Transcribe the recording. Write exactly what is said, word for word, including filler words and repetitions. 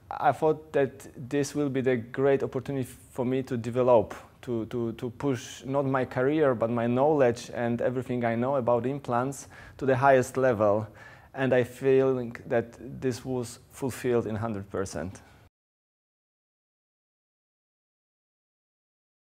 I thought that this will be the great opportunity for me to develop, to, to, to push not my career, but my knowledge and everything I know about implants to the highest level. And I feel that this was fulfilled in one hundred percent.